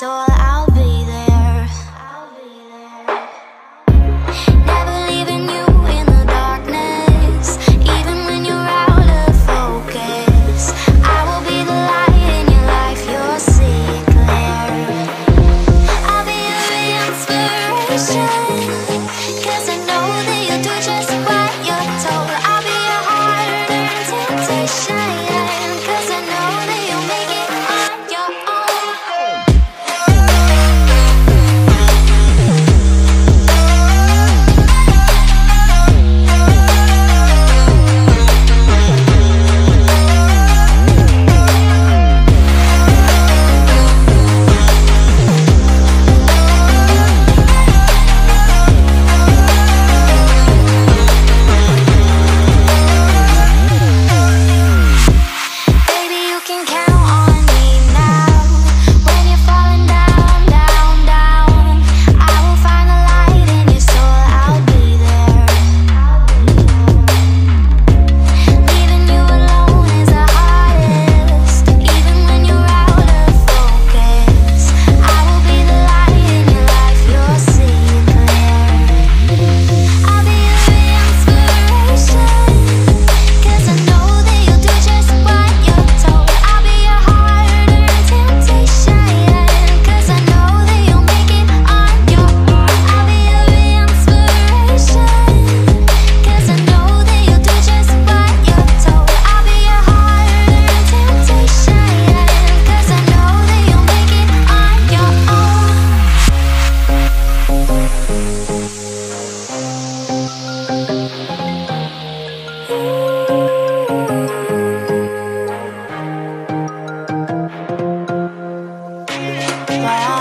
soul, I'll be there. Never leaving you in the darkness, even when you're out of focus. I will be the light in your life, you'll see it clear. I'll be your inspiration, 'cause I know that you'll do just what you're told. I'll be your hard-earned temptation, 'cause I know that you'll make it on your own. Baby, you can count on me now. When you're falling down, down, down, I will find the light in your soul, I'll be there. Leaving you alone is the hardest, even when you're out of focus. I will be the light in your life, you'll see it clear. I'll be your inspiration, 'cause I know that you'll do just what you're told. I'll be your hard-earned temptation, 'cause I know that you'll make it on your own. I'll be your inspiration, 'cause I know that you'll do just what you're told. I'll be your hard-earned temptation, 'cause I know that you'll make it on your own. Wow.